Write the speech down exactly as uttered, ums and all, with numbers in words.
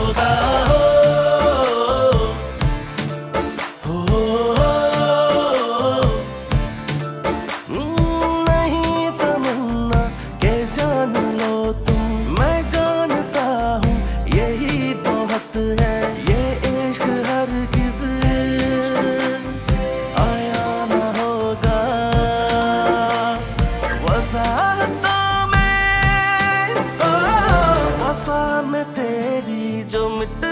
होगा हो, हो, हो। नहीं तमन्ना के जान लो तुम, मैं जानता हूँ यही बहुत है। ये इश्क हरगिज़ आया न होगा, वफ़ातों में ओ, वफ़ा में तेरी जो मिट